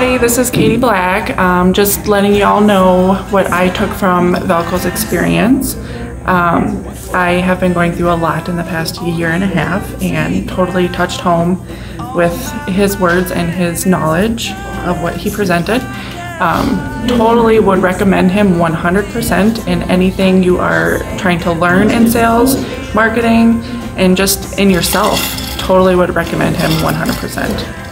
everybody, this is Kady Black. Just letting you all know what I took from Velko's experience. I have been going through a lot in the past year and a half and totally touched home with his words and his knowledge of what he presented. Totally would recommend him 100% in anything you are trying to learn in sales, marketing, and just in yourself. Totally would recommend him 100%.